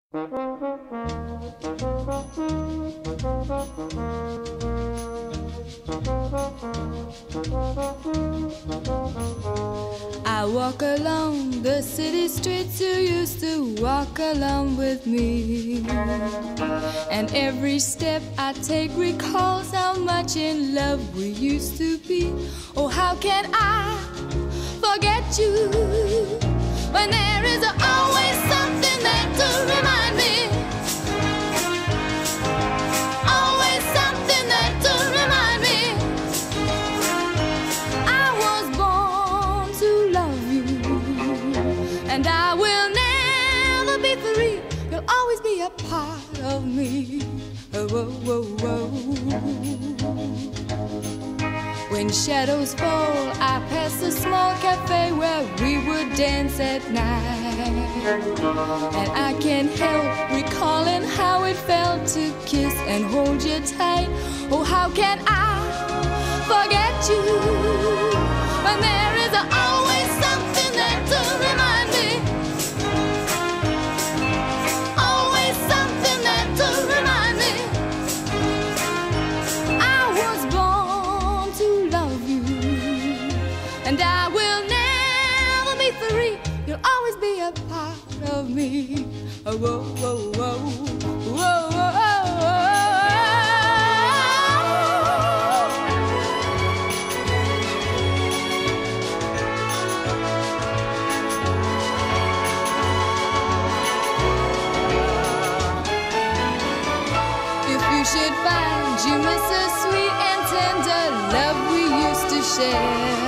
I walk along the city streets you used to walk along with me, and every step I take recalls how much in love we used to be. Oh, how can I forget you when there is always something there to remind me? Always something there to remind me. I was born to love you, and I will never be free. You'll always be a part of me. Oh, oh, oh, oh. When shadows fall, I pass a small cafe where we would dance at night, and I can't help recalling how it felt to kiss and hold you tight. Oh, how can I forget you when there is always something there to remind me? Always something there to remind me. I was born to love you, and I will never be free. You'll always be a part of me. Oh, oh, oh, oh, oh, oh, oh. Should find you miss a sweet and tender love we used to share.